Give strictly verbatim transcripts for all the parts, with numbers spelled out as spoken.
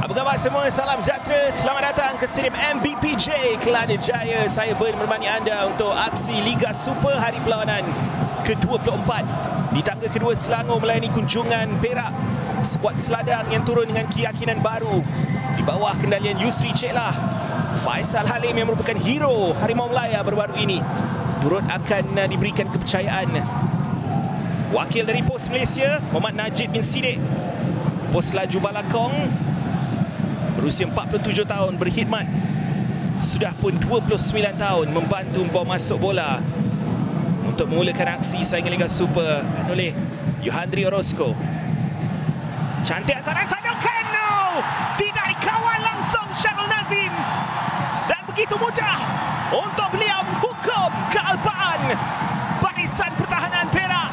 Apa khabar semua? Salam sejahtera. Selamat datang ke Stadium M B P J Kelana Jaya. Saya Ben menemani anda untuk aksi Liga Super Hari Perlawanan ke dua puluh empat. Di tangga kedua, Selangor melayani kunjungan Perak. Skuad Seladang yang turun dengan keyakinan baru di bawah kendalian Yusri Ceklah. Faisal Halim yang merupakan hero Harimau Melaya baru-baru ini turut akan diberikan kepercayaan. Wakil dari Pos Malaysia, Muhammad Najib bin Siddiq. Pos Laju Balakong, berusia empat puluh tujuh tahun, berkhidmat sudah pun dua puluh sembilan tahun membantu membawa masuk bola untuk memulakan aksi saingan Liga Super oleh Yohandri Orozco. Cantik antara tandukan, no! Tidak dikawal langsung Syarul Nazim. Dan begitu mudah untuk beliau menghukum kealpaan barisan pertahanan Perak.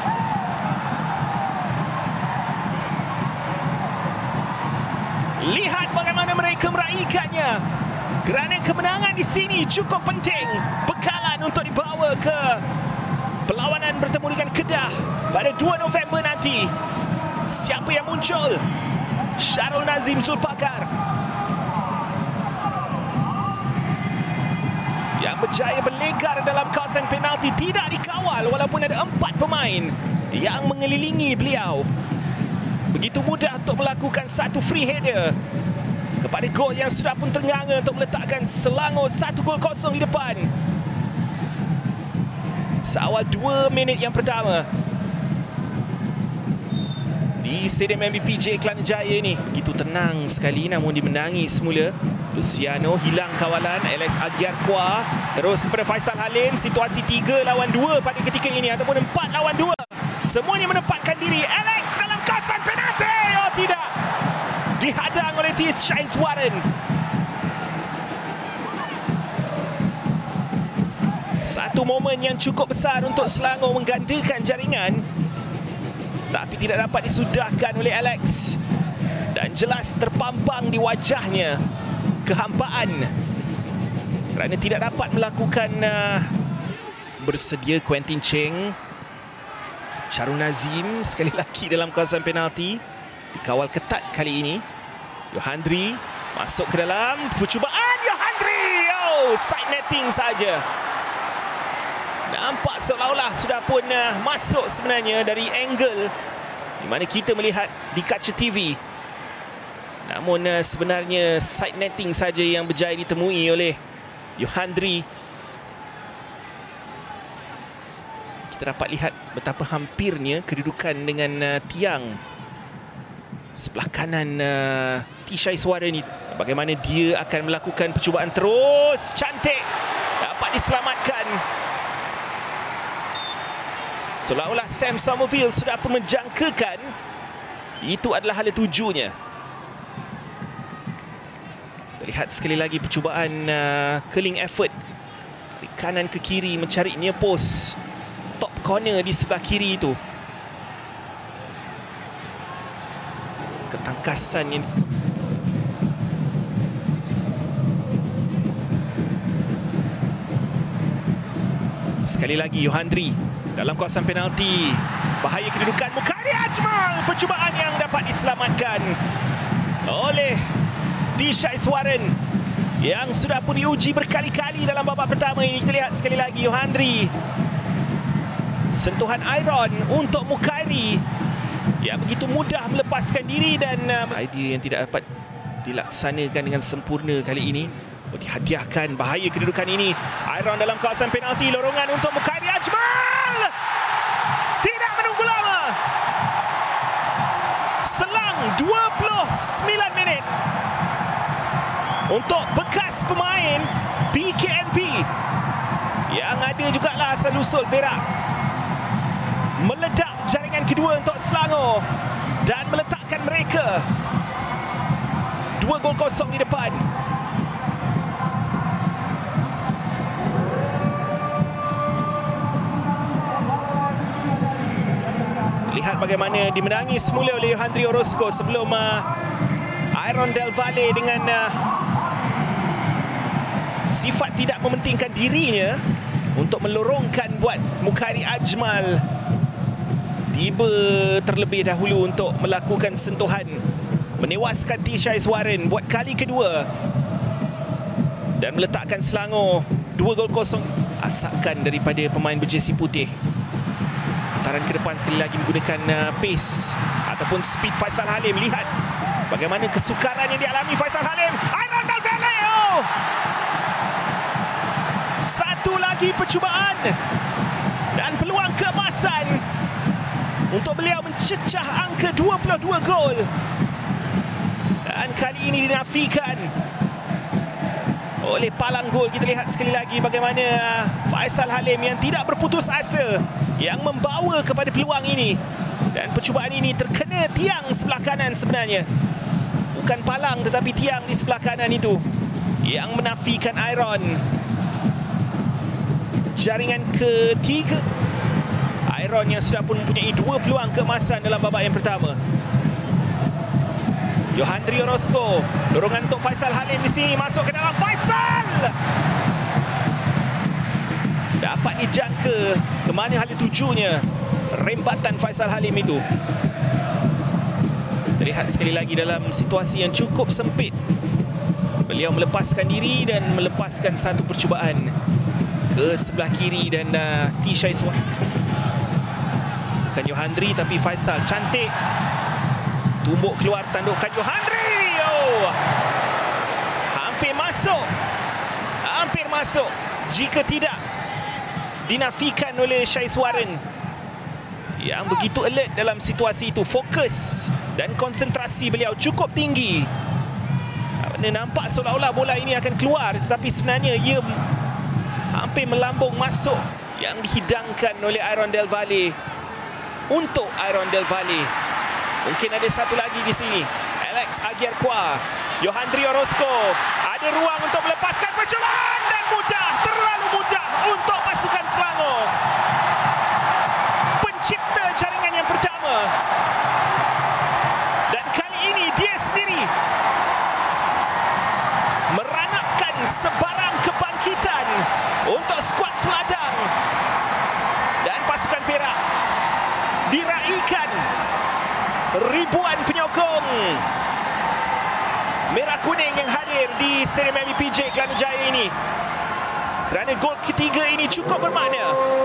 Lihat bagaimana mereka meraihkannya. Kerana kemenangan di sini cukup penting. Bekalan untuk dibawa ke perlawanan bertemu dengan Kedah pada dua November nanti. Siapa yang muncul? Syarul Nazim Zulpakar yang berjaya berlegar dalam kawasan penalti, tidak dikawal walaupun ada empat pemain yang mengelilingi beliau. Begitu mudah untuk melakukan satu free header kepada gol yang sudah pun ternganga untuk meletakkan Selangor satu gol kosong di depan. Seawal dua minit yang pertama di Stadium M B P J Kelana Jaya ini. Begitu tenang sekali namun dimenangi semula. Luciano hilang kawalan, Alex Agiar Kwa terus kepada Faisal Halim. Situasi tiga lawan dua pada ketika ini ataupun empat lawan dua. Semuanya menempatkan diri. Alex dalam kawasan penalti. Oh tidak. Dihadang oleh Tis Shaizwaran. Satu momen yang cukup besar untuk Selangor menggandakan jaringan, tapi tidak dapat disudahkan oleh Alex. Dan jelas terpampang di wajahnya kehampaan kerana tidak dapat melakukan uh, bersedia Quentin Cheng. Syarul Nazim sekali lagi dalam kawasan penalti, dikawal ketat kali ini. Yohandri masuk ke dalam percubaan. Yohandri, oh, side netting saja. Nampak seolah-olah sudah pun uh, masuk sebenarnya dari angle di mana kita melihat di kaca T V. Namun uh, sebenarnya side netting saja yang berjaya ditemui oleh Yohandri. Kita dapat lihat betapa hampirnya kedudukan dengan uh, tiang sebelah kanan uh, T. Shaizwaran ini. Bagaimana dia akan melakukan percubaan terus. Cantik. Dapat diselamatkan. Seolah-olah Sam Summerfield sudah pun menjangkakan itu adalah hala tujunya. Lihat sekali lagi percubaan uh, curling effort dari kanan ke kiri mencari near post top corner di sebelah kiri itu. Ketangkasan ini. Sekali lagi Yohandri dalam kawasan penalti. Bahaya kedudukan Mukhari Ajmal. Percubaan yang dapat diselamatkan oleh T. Shaizwaran yang sudah pun diuji berkali-kali dalam babak pertama ini. Kita lihat sekali lagi Yohandri. Sentuhan iron untuk Mukhari yang begitu mudah melepaskan diri dan uh, idea yang tidak dapat dilaksanakan dengan sempurna kali ini. Oh, dihadiahkan. Bahaya kedudukan ini. Iron dalam kawasan penalti. Lorongan untuk Mukhari Ajmal. Tidak menunggu lama. Selang dua puluh sembilan minit untuk bekas pemain B K M P yang ada jugalah asal usul Perak meledak jaringan kedua untuk Selangor dan meletakkan mereka dua gol kosong di depan. Lihat bagaimana dimenangi semula oleh Yohandri Orozco sebelum uh, Iron Del Valle dengan uh, sifat tidak mementingkan dirinya untuk melorongkan buat Mukhari Ajmal tiba terlebih dahulu untuk melakukan sentuhan menewaskan Tisha Iswaran buat kali kedua dan meletakkan Selangor dua gol kosong. Asakan daripada pemain berjersey putih. Putaran ke depan sekali lagi menggunakan uh, pace ataupun speed Faisal Halim. Lihat bagaimana kesukaran yang dialami Faisal Halim. Iron Del Valle. Oh! Satu lagi percubaan dan peluang keemasan untuk beliau mencecah angka dua puluh dua gol. Dan kali ini dinafikan oleh palang gol. Kita lihat sekali lagi bagaimana Faisal Halim yang tidak berputus asa yang membawa kepada peluang ini. Dan percubaan ini terkena tiang sebelah kanan sebenarnya. Bukan palang tetapi tiang di sebelah kanan itu yang menafikan Iron. Jaringan ketiga Iron yang sudah pun mempunyai dua peluang keemasan dalam babak yang pertama. Yohandri Orozco, dorongan untuk Faisal Halim di sini, masuk ke dalam. Faisal dapat dijangka ke mana hala tujunya rembatan Faisal Halim itu. Terlihat sekali lagi dalam situasi yang cukup sempit, beliau melepaskan diri dan melepaskan satu percubaan ke sebelah kiri. Dan uh, Tisha Iswaran, bukan Yohandri tapi Faisal, cantik tumbuk keluar tandukan Yohandri. Oh, hampir masuk, hampir masuk jika tidak dinafikan oleh Syah Iswaran yang begitu alert dalam situasi itu. Fokus dan konsentrasi beliau cukup tinggi. Nampak seolah-olah bola ini akan keluar, tetapi sebenarnya ia hampir melambung masuk, yang dihidangkan oleh Iron Del Valle untuk Iron Del Valle. Mungkin ada satu lagi di sini. Alex Aguirre, Yohandri Orozco, ada ruang untuk melepaskan percubaan dan mudah, terlalu mudah untuk pasukan Selangor. Pencipta jaringan yang pertama, dan kali ini dia sendiri meranapkan sebarang kebangkitan untuk skuad Seladang, dan pasukan Perak diraikan ribuan penyokong merah kuning yang hadir di Stadium M B P J Kelana Jaya ini, kerana gol ketiga ini cukup bermakna.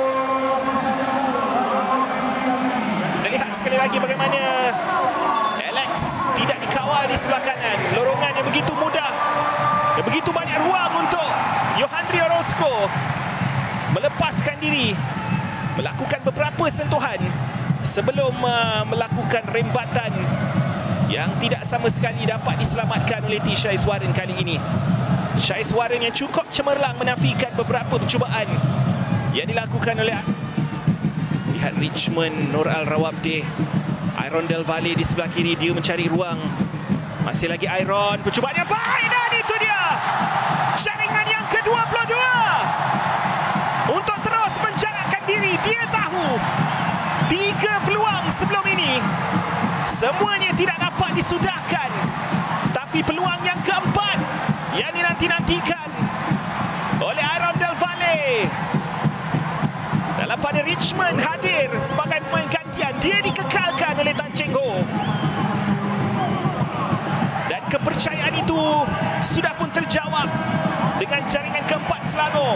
Kita lihat sekali lagi bagaimana Alex tidak dikawal di sebelah kanan. Lorongan yang begitu mudah dan begitu banyak ruang untuk Yohandri Orozco melepaskan diri, melakukan beberapa sentuhan sebelum uh, melakukan rembatan yang tidak sama sekali dapat diselamatkan oleh Tisha Iswaran kali ini. Syah Iswaran yang cukup cemerlang menafikan beberapa percubaan yang dilakukan oleh, lihat Richmond, Nur Al-Rawabdeh, Iron Del Valle di sebelah kiri. Dia mencari ruang. Masih lagi Iron, percubaan yang baik, dan itu dia jaringan yang ke dua puluh dua untuk terus menjarakkan diri. Dia tahu tiga peluang sebelum ini semuanya tidak dapat disudahkan, tetapi peluang yang keempat yang dinanti-nantikan oleh Iron Del Valle dalam pada Richmond hadir sebagai pemain gantian, dia dikekalkan oleh Tan Cheng Ho, dan kepercayaan itu sudah pun terjawab dengan jaringan keempat Selangor.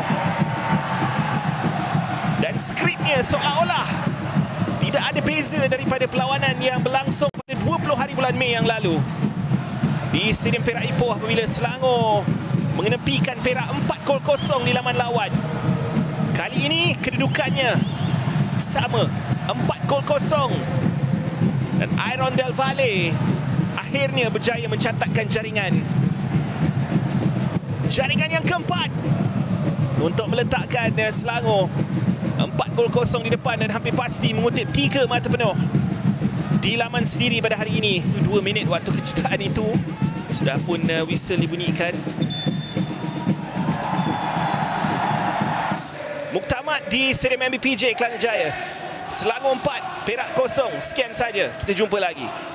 Dan skripnya seolah-olah tidak ada beza daripada perlawanan yang berlangsung pada dua puluh hari bulan Mei yang lalu di Stadium Perak Ipoh, apabila Selangor mengenepikan Perak empat gol kosong di laman lawan. Kali ini kedudukannya sama, empat gol kosong, dan Iron Del Valle akhirnya berjaya mencatatkan jaringan jaringan yang keempat untuk meletakkan Selangor empat gol kosong di depan, dan hampir pasti mengutip tiga mata penuh di laman sendiri pada hari ini. Dua minit waktu kecederaan itu sudah pun uh, whistle dibunyikan. Muktamad di Stadium M B P J Kelana Jaya. Selangor empat, Perak kosong. Sekian saja, kita jumpa lagi.